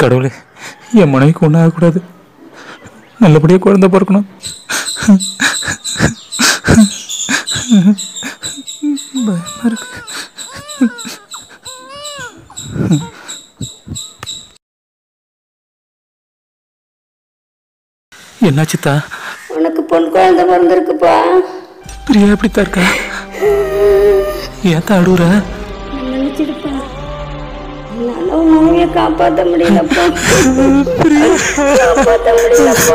கடவுளே, என் மனைவிக்கு ஒன்றும் ஆகக்கூடாது, நல்லபடியாக குழந்தை பிறக்கணும். பயமா இருக்கு. என்னாச்சுத்தா? உனக்கு பொன் குழந்தை பிறந்திருக்குப்பா. பிரியா எப்படித்தான் இருக்கா? ஏன் அழுகுற? நினைச்சிருப்பா, என்னால உன் மனைவியை காப்பாற்ற முடியலப்பா. காப்பாற்ற முடியலப்பா.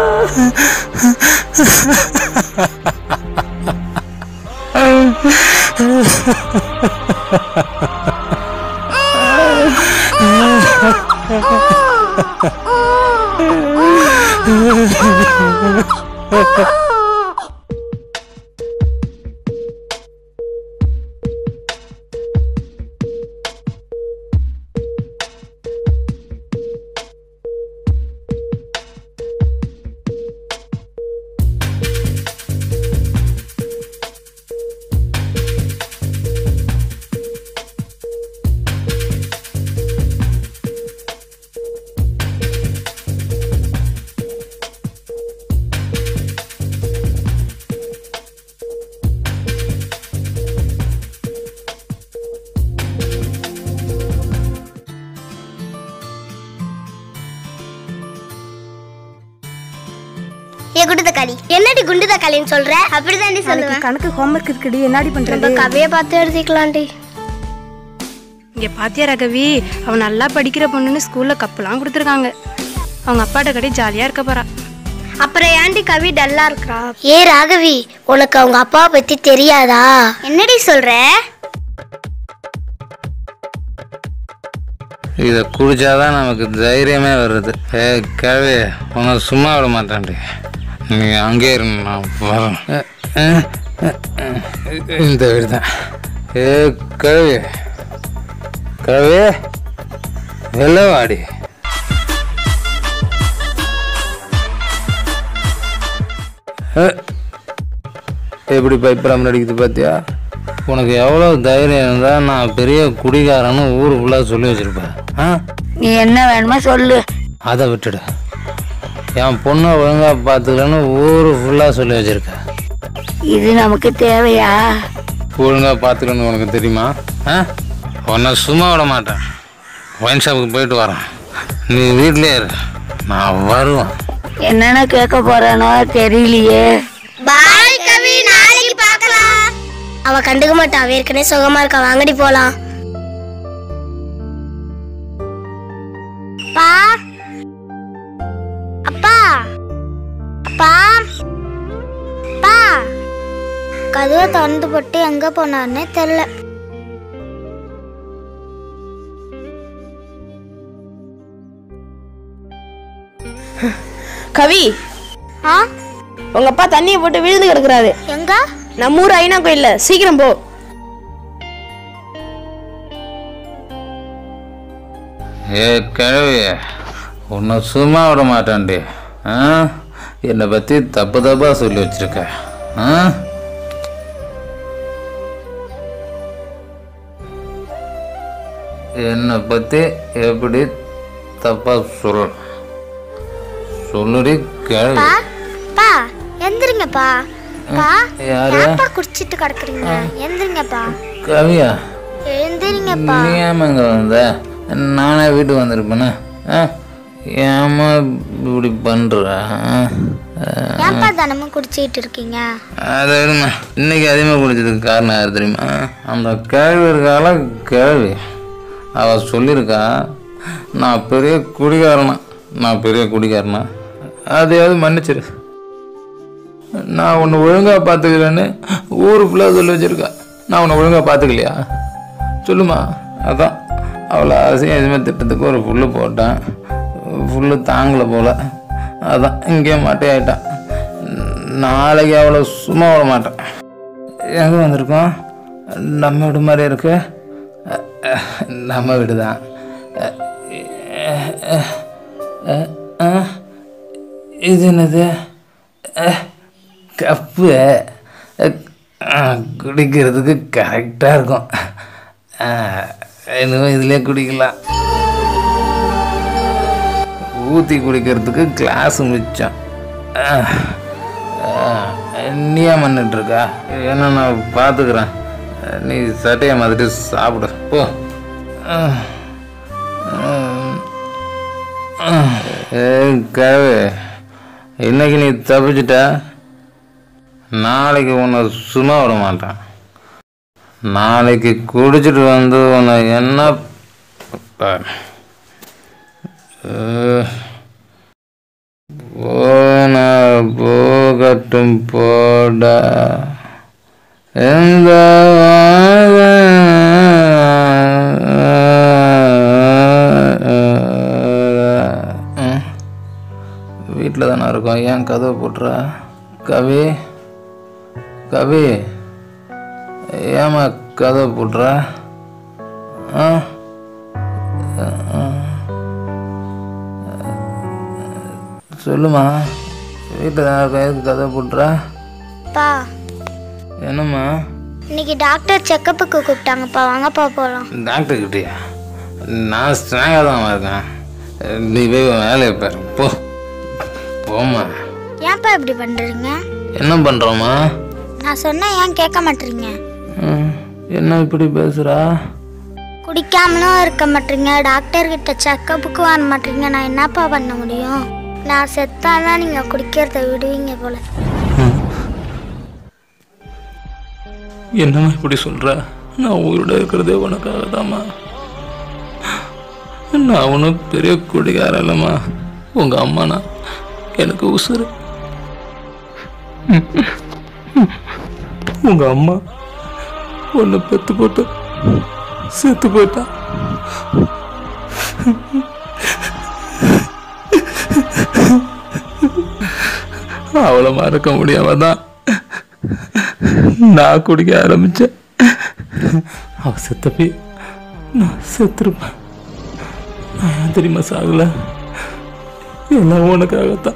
என்னடி குண்டு தக்காளின்னு சொல்ற? அப்படிதாண்டி சொல்லுவேன். கணக்கு ஹோம்வொர்க் இருக்குடி, என்னடி பண்றது? கவியை பார்த்து எழுதிக்கலாம்டி. இங்க பாத்தியா ரகவி, அவன் நல்லா படிக்கிற பொண்ணுன்னு ஸ்கூல்ல கப்பெல்லாம் கொடுத்துருக்காங்க. அவங்க அப்பாட்ட கட்டி ஜாலியா இருக்க போறா. அப்புறம் ஏன்டி கவி டல்லா இருக்கா? ஏ ராகவி, உனக்கு அவங்க அப்பாவை பத்தி தெரியாதா? என்னடி சொல்ற? இதை குடிச்சாதான் நமக்கு தைரியமே வருது. கவி, உன்னை சும்மா விட மாட்டேன்டி. நீ அங்கே இருங்க, நான் வரேன். இந்த வீடு தான். கவி, கவி வெள்ளவாடி. எப்படி பைப்பெல்லாம் அடிக்குது பார்த்தியா? உனக்கு எவ்வளோ தைரியம் இருந்தால் நான் பெரிய குடிகாரன்னு ஊர் ஃபுல்லாக சொல்லி வச்சுருப்பேன். நீ என்ன வேணுமோ சொல்லு. அதை விட்டுடு. என் பொண்ணை ஒழுங்காக பார்த்துக்கலன்னு ஊர் ஃபுல்லாக சொல்லி வச்சுருக்க. இது நமக்கு தேவையா? ஒழுங்காக பார்த்துக்கணுன்னு உனக்கு தெரியுமா? உன்னை சும்மா விட மாட்டேன். ஒயின் ஷாப்புக்கு போயிட்டு வரேன், நீ வீட்லேயே இரு, நான் வருவேன். என்னென்ன கேட்க போறானோ தெரியலையே. பாய் கவி, நாளைக்கு பார்க்கலாம். அவ கண்டுக்க மாட்டா, அவ ஏற்கனவே சுகமா இருக்கா. வாங்கடி போலாம். அப்பா, அப்பா, அப்பா, அப்பா. கதவை திறந்து போட்டு எங்க போனார்னே தெரியல. கவி, உங்க அப்பா தண்ணியை போட்டு விழுந்து கிடக்குறாரு. எங்க? நம்ம ஊர் ஐநா கோயில்ல. சீக்கிரம் போ. கிழவி, உன்னை சும்மா விட மாட்டேன்டி. என்னை பற்றி தப்பு தப்பாக சொல்லி வச்சிருக்க. என்னை பற்றி எப்படி தப்பாக சொல்லுடி கிழவி. எந்திரிங்கப்பா. யாரையா குடிச்சிட்டு கிடக்குறீங்க? எந்திரிங்கப்பா. கவியா, எந்திரிங்கப்பா. நீ ஏமா இங்கே வந்த? நானே வீட்டுக்கு வந்திருப்பேனே. ஏமா இப்படி பண்ற? ஏன்பா தினமும் குடிச்சிட்டு இருக்கீங்க? அதை விடுமா. இன்னைக்கு அதிகமாக குடிச்சதுக்கு காரணம் யார் தெரியுமா? அந்த கேள்வி இருக்கால கேள்வி, அவள் சொல்லியிருக்கா நான் பெரிய குடிகாரனா. அதையாவது மன்னிச்சிரு. நான் உன்னை ஒழுங்காக பார்த்துக்கலன்னு ஊரு ஃபுல்லாக சொல்லி வச்சிருக்கா. நான் உன்னை ஒழுங்காக பார்த்துக்கலையா சொல்லுமா? அதான் அவளை அசிங்கமாக திட்டத்துக்கு ஒரு புல்லு போட்டேன். புல்லு தாங்கலை போல், அதான் இங்கே மாட்டையாயிட்டான். நாளைக்கு அவளை சும்மா விட மாட்டேன். எங்கே வந்திருக்கோம்? நம்ம வீடு மாதிரி இருக்கு. நம்ம வீடு தான். இது என்னது? கப்பு. குடிக்கிறதுக்கு கரெக்டாக இருக்கும். இன்னும் இதிலே குடிக்கலாம். ஊற்றி குடிக்கிறதுக்கு கிளாஸ் மிச்சம். நீ ஏன் பண்ணிட்டுருக்கா? என்ன நான் பார்த்துக்கிறேன். நீ சட்டையை மாதிரிட்டு சாப்பிடு போ. கவே, இன்னைக்கு நீ தப்பிச்சிட்ட, நாளைக்கு உன்னை சும்மா விட மாட்டேன். நாளைக்கு குடிச்சிட்டு வந்து உன்னை என்ன போகட்டும் போட எந்த வீட்டில் தானே இருக்கோம், ஏன் கதவை போட்டுறா? கவி கவி, ஏமா கதவை போட்டுறா? சொல்லுமா, வீட்டில் தான் இருக்கோம், எதுக்கு கதவை போட்டுறா? பா, என்னம்மா? இன்னைக்கு டாக்டர் செக்கப்புக்கு கூப்பிட்டாங்கப்பா, வாங்கப்பா போகலாம். டாக்டர் கிட்டியா? நான் ஸ்ட்ராங்காக தான் இருக்கேன். நீ போய் வேலையை பாரு போ. போம்மா. ஏன்ப்பா இப்படி பண்ணுறீங்க? என்ன பண்ணுறோம்மா? நான் சொன்னேன் ஏன் கேட்க மாட்டீங்க? என்ன இப்படி பேசுகிறா? குடிக்காமலும் இருக்க மாட்டீங்க, டாக்டர்கிட்ட செக்கப்புக்கு வர மாட்டீங்க. நான் என்னப்பா பண்ண முடியும்? நான் செத்தாதான் நீங்கள் குடிக்கிறத விடுவீங்க போல. என்னம்மா இப்படி சொல்ற? நான் உயிரோட இருக்கிறதே உனக்காக தாம்மா. நான் ஒன்றும் பெரிய குடிகார இல்லைம்மா. உங்க அம்மானா எனக்கு உசுறு. உங்க அம்மா உன்னை பெத்து போட்டு செத்து போயிட்டா. அவளை மறக்க முடியாம தான் நான் குடிக்க ஆரம்பிச்சேன். அவ செத்தப்பே நான் செத்துருப்பேன். நான் ஏன் தெரியுமா சாகல? எல்லாம் உனக்காகத்தான்.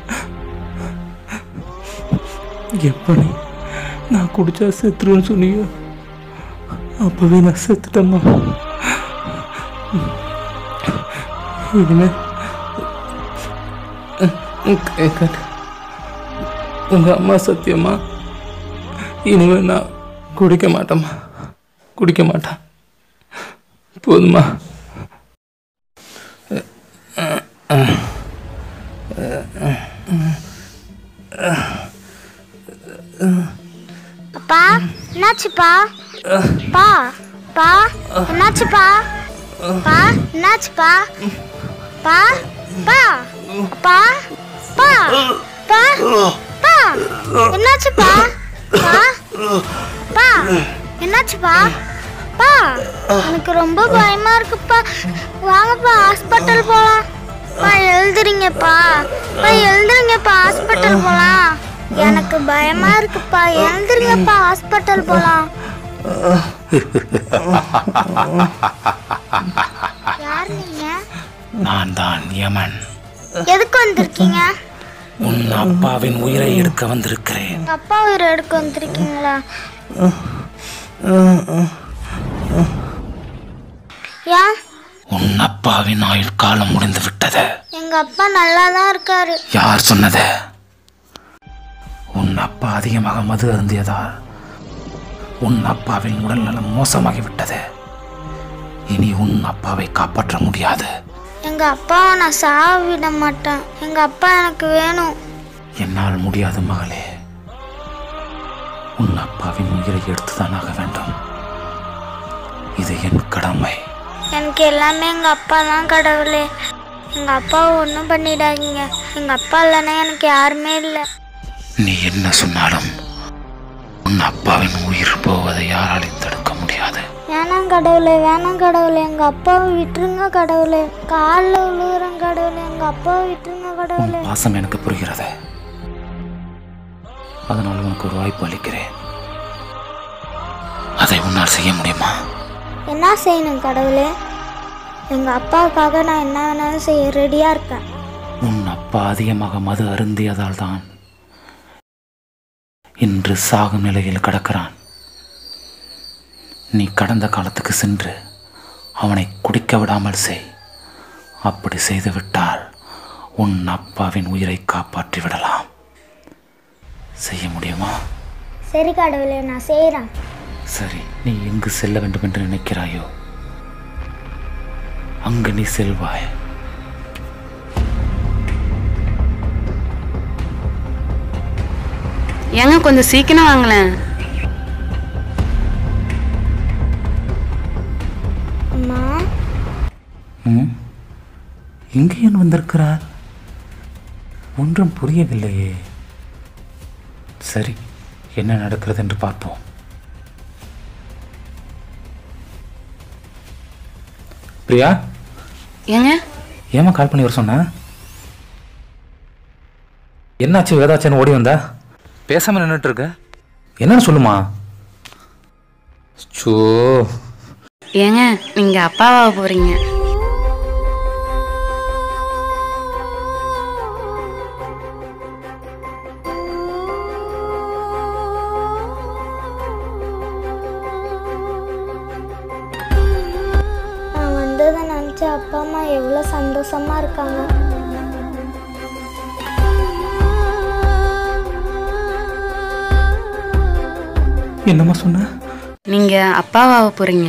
எப்ப நீ நான் குடிச்சா செத்துருன்னு சொன்னியோ அப்பவே நான் செத்துட்டேம்மா. இனிமே உங்க அம்மா சத்தியமா இனிமே நான் குடிக்க மாட்டேம்மா, குடிக்க மாட்டேன். போதுமா? அப்பா என்னாச்சுப்பா? பா பா என்னாச்சுப்பா? பா என்னாச்சுப்பா? பா பா பா பா பா பா என்னாச்சுப்பா? பா பா என்னாச்சுப்பா? பா எனக்கு ரொம்ப பயமா இருக்குப்பா. வாங்கப்பா ஹாஸ்பிட்டல் போலாம். பா எழுதுறீங்கப்பா, பா எழுதுறீங்கப்பா, ஹாஸ்பிட்டல் போலாம். எனக்கு பயமா இருக்குப்பா, எழுதுறீங்கப்பா, ஹாஸ்பிட்டல் போலாம். யார் நீங்க? நான் தான் யமன். எதுக்கு வந்திருக்கீங்க? உன் அப்பாவின் உயிரை எடுக்க வந்திருக்கிறேன். அப்பா உயிரை எடுக்க வந்திருக்கீங்களா? ஏன்? உன் அப்பாவின் ஆயுள் காலம் முடிந்து விட்டது. எங்க அப்பா நல்லா தான் இருக்காரு. யார் சொன்னது? உன் அப்பா அதிகமாக மது அருந்தியதால் உன் அப்பாவின் உடல்நலம் மோசமாகிவிட்டது. இனி உன் அப்பாவை காப்பாற்ற முடியாது. எங்க அப்பாவை நான் சாக விட மாட்டேன். எங்க அப்பா எனக்கு வேணும். என்னால் முடியாது மகளே. உன் அப்பாவின் உயிரை எடுத்துதான் ஆக வேண்டும். இது என் கடமை. எனக்கு எல்லாமே எங்க அப்பா தான் கடவுளே. எங்க அப்பாவை ஒன்றும் பண்ணிடாதீங்க. எங்க அப்பா இல்லைன்னா எனக்கு யாருமே இல்லை. நீ என்ன சொன்னாலும் உன் அப்பாவின் உயிர் போவதை யாராலையும் தடுக்க முடியாது. வேணாம் கடவுளே, வேணாம் கடவுளே, எங்க அப்பாவை விட்டுருங்க கடவுளே. காலில் விழுகுறேன் கடவுளே, எங்க அப்பாவை விட்டுருங்க கடவுளே. பாசம் எனக்கு புரிகிறது. அதனால் உனக்கு ஒரு வாய்ப்பு அளிக்கிறேன். அதை உன்னால் செய்ய முடியுமா? என்ன செய்யணும் கடவுளே? எங்க அப்பாவுக்காக நான் என்ன வேணாலும் செய்ய ரெடியா இருக்கேன். உன் அப்பா அதிகமாக மது அருந்தியதால் தான் இன்று சாகும் நிலையில் கிடக்கிறான். நீ கடந்த காலத்துக்கு சென்று அவனை குடிக்க விடாமல் செய். அப்படி செய்துவிட்டால் உன் அப்பாவின் உயிரை காப்பாற்றி விடலாம். செய்ய முடியுமா? சரி கடவுளே, நான் செய்கிறேன். சரி, நீ எங்கு செல்ல வேண்டும் என்று நினைக்கிறாயோ அங்கு நீ செல்வாய். ஏங்க கொஞ்சம் சீக்கிரம் வாங்களேன். அம்மா, இங்கே ஏன் வந்திருக்கிறார்? ஒன்றும் புரியவில்லையே. சரி, என்ன நடக்கிறது என்று பார்ப்போம். பிரியா, ஏங்க ஏமா கால் பண்ணி வர சொன்ன? என்னாச்சு? வேதாச்சன் ஓடி வந்தா பேசாம நின்றுட்டு இருக்க. என்னன்னு சொல்லுமா? சோ, ஏங்க நீங்க அப்பாவா போறீங்க. நான் வந்ததை நினச்சி அப்பா அம்மா எவ்வளோ சந்தோஷமா இருக்காங்க. என்னம்மா சொன்ன? நீங்க அப்பாவா போறீங்க.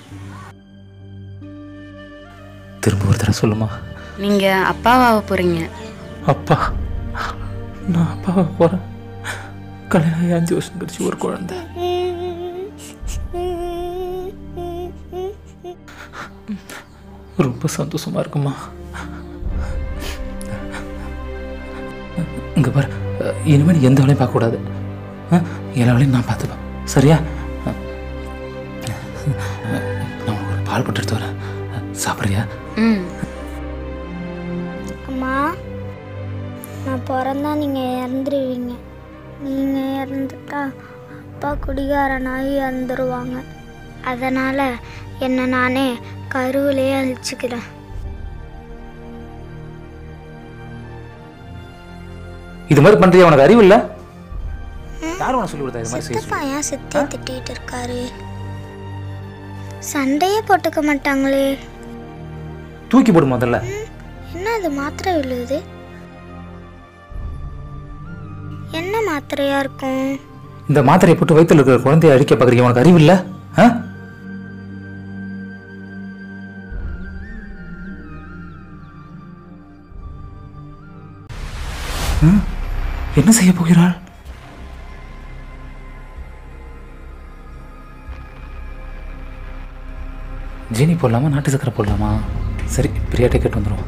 திரும்ப ஒரு தடவை சொல்லுமா. நீங்க அப்பாவா போறீங்க. அப்பா? நான் அப்பாவை போகிறேன். கல்யாணம் 5 வருஷம் கழிச்சு ஒரு குழந்தை. ரொம்ப சந்தோஷமா இருக்குமா? இங்க பாரு, இனிமேல் எந்த வேலையும் பார்க்கக்கூடாது. எல்லா வேலையும் நான் பார்த்துப்பேன், சரியா? நான் ஒரு பால் போட்டு எடுத்து வரேன், சாப்பிட்றியா? அம்மா, நான் பிறந்தா நீங்கள் இறந்துருவீங்க. நீங்கள் இறந்துட்டா அப்பா குடிகாரனாகி இறந்துருவாங்க. அதனால் என்னை நானே கருவிலேயே அழிச்சுக்கிறேன். இது மாதிரி பண்றியா? உனக்கு அறிவு இல்லை? யார் உனக்கு சொல்லி கொடுத்தா இது மாதிரி செய்ய? சித்தப்பா ஏன் சித்தியை திட்டிகிட்டு இருக்காரு? சண்டையே போட்டுக்க மாட்டாங்களே. தூக்கி போடு முதல்ல. என்ன அது மாத்திரை விழுது? என்ன மாத்திரையா இருக்கும்? இந்த மாத்திரையை போட்டு வயித்துல இருக்கிற குழந்தைய அழிக்க பார்க்குறீங்க. உனக்கு அறிவு இல்லை? என்ன செய்ய போகிறாள்? ஜீனி போடலாமா, நாட்டு சக்கரை போடலாமா? சரி, பிரியா டிக்கெட் வந்துடும்.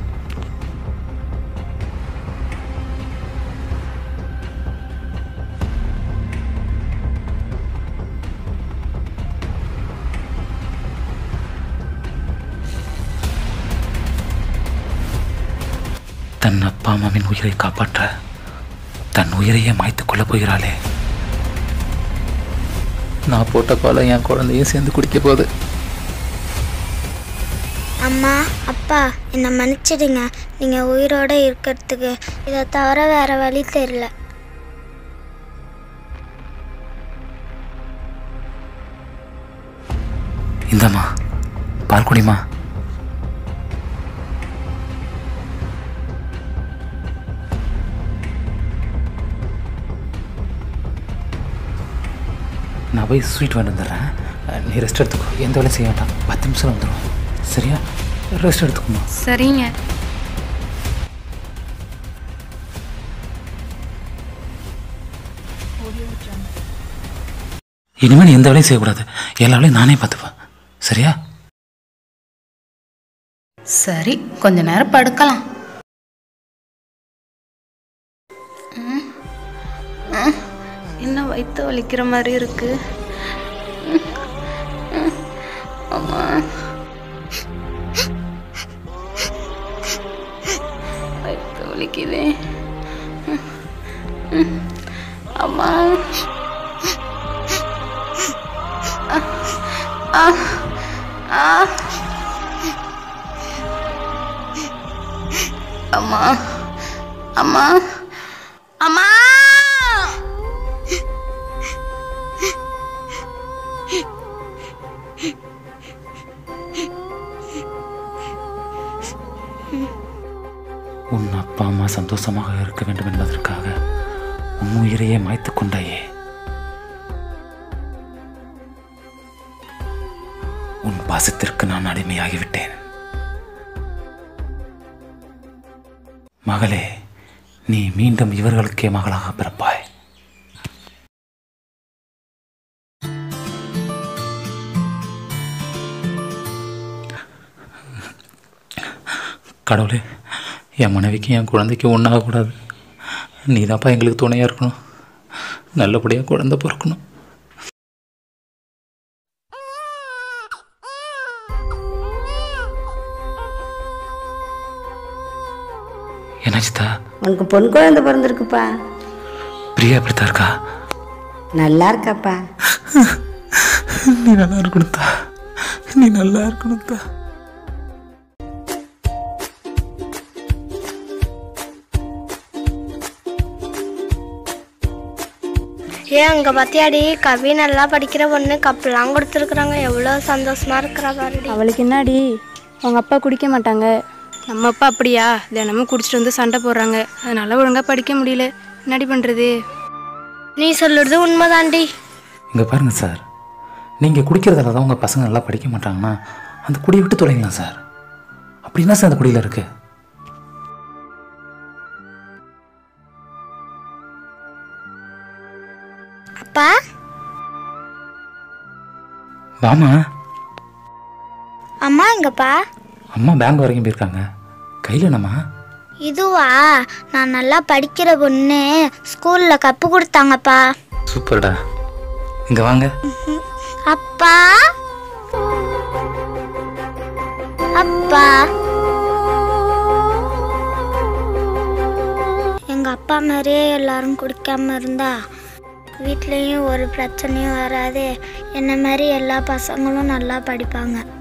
தன் அப்பா அம்மாவின் உயிரை காப்பாற்ற தன் உயிரையே மாய்த்து கொள்ள போகிறாளே. நான் போட்ட பாலை என் குழந்தையும் சேர்ந்து குடிக்க போகுது. அம்மா, அப்பா, என்னை மன்னிச்சிடுங்க. நீங்கள் உயிரோடு இருக்கிறதுக்கு இதை தவிர வேறு வழி தெரியல. இந்தம்மா, பால் குடிமா. நான் போய் ஸ்வீட் வாங்கிட்டு வந்துடுறேன். நீ ரெஸ்ட் எடுத்துக்கோ, எந்த வேலையும் செய்ய வேண்டாம். 10 நிமிஷம் வந்துடும், சரியா? ரெஸ்ட் எடுத்துக்கோமா. சரிங்க. இனிமேல் எந்த வேலையும் செய்யக்கூடாது. எல்லா வேலையும் நானே பார்த்துப்பேன், சரியா? சரி, கொஞ்ச நேரம் படுக்கலாம். என்ன வயிற்று வலிக்கிற மாதிரி இருக்கு. அம்மா, வயிற்று வலிக்குதே. அம்மா, அம்மா, அம்மா, அம்மா. உன் அப்பா அம்மா சந்தோஷமாக இருக்க வேண்டும் என்பதற்காக உன் உயிரையே மாய்த்து கொண்டாயே. உன் பாசத்திற்கு நான் அடிமையாகிவிட்டேன். மகளே, நீ மீண்டும் இவர்களுக்கே மகளாக பிறப்பாய். கடவுளே, என் மனைவிக்கு என் குழந்தைக்கு ஒன்றாகக்கூடாது. நீ தான்ப்பா எங்களுக்கு துணையாக இருக்கணும். நல்லபடியாக குழந்தை பிறக்கணும். என்னாச்சுதா? உனக்கு பொன் குழந்தை பிறந்திருக்குப்பா. பிரியா எப்படித்தான் இருக்கா? நல்லா இருக்காப்பா. நீ நல்லா இருக்கணும்தா, நீ நல்லா இருக்கணும்தா. ஏன் அங்கே பார்த்தியாடி, கவி நல்லா படிக்கிற பொண்ணு கப்பெல்லாம் கொடுத்துருக்குறாங்க. எவ்வளோ சந்தோஷமா இருக்கிறா பாருடி. அவளுக்கு என்னடி, அவங்க அப்பா குடிக்க மாட்டாங்க. நம்ம அப்பா அப்படியா, தினமும் குடிச்சிட்டு வந்து சண்டை போடுறாங்க. அதனால ஒழுங்காக படிக்க முடியல. என்னடி பண்ணுறது? நீ சொல்லுறது உண்மைதாண்டி. இங்கே பாருங்கள் சார், நீங்கள் குடிக்கிறதால தான் உங்கள் பசங்க நல்லா படிக்க மாட்டாங்கன்னா அந்த குடியை விட்டு தொலைங்களாம் சார். அப்படின்னா சார் அந்த குடியில் இருக்கு. அப்பா வாமா. அம்மா எங்கப்பா? அம்மா பேங்க் வரைக்கும் போயிருக்காங்க. கையில் என்னம்மா? இதுவா, நான் நல்லா படிக்கிற பொண்ணு ஸ்கூலில் கப்பு கொடுத்தாங்கப்பா. சூப்பர்டா. இங்கே வாங்க. அப்பா அப்பா, எங்கள் அப்பா மாதிரியே எல்லாரும் குடிக்காம இருந்தா வீட்லேயும் ஒரு பிரச்சனையும் வராது. என்ன மாதிரி எல்லா பசங்களும் நல்லா படிப்பாங்க.